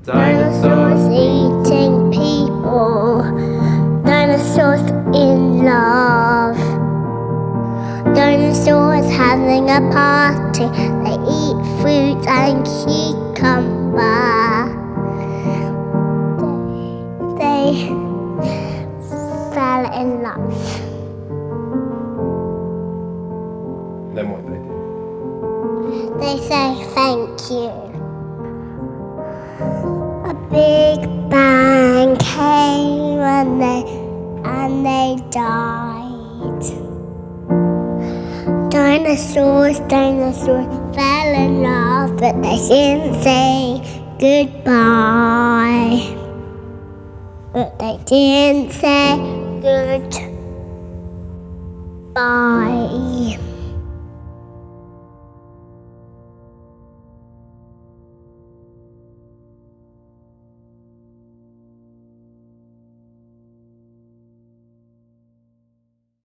Dinosaurs eating people. Dinosaurs in love. Dinosaurs having a party. They eat fruit and cucumber. They fell in love. Then what they do? They say thank you. A big bang came and they died. Dinosaurs fell in love, but they didn't say goodbye. But they didn't say goodbye.